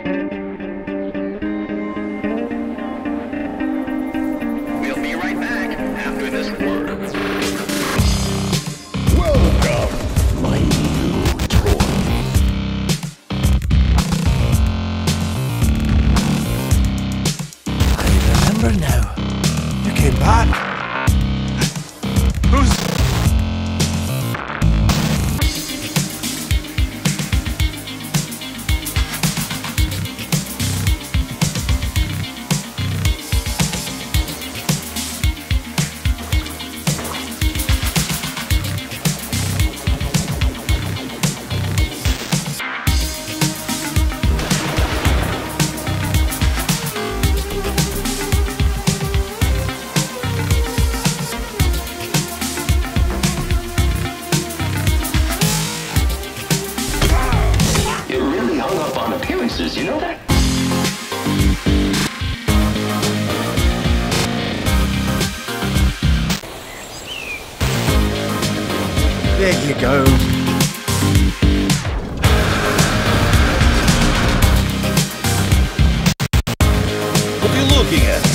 We'll be right back after this word. Welcome, my new toy. I remember now. You came back. Who's... You know that? There you go. What are you looking at?